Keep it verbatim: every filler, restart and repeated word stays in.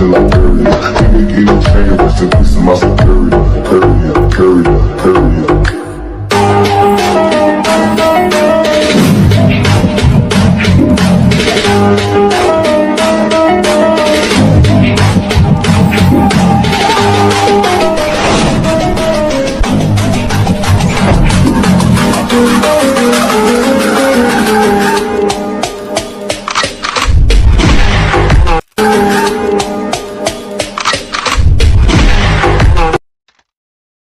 till I bury it. Give me any chain, rest in peace to my superior. Courier, courier, courier.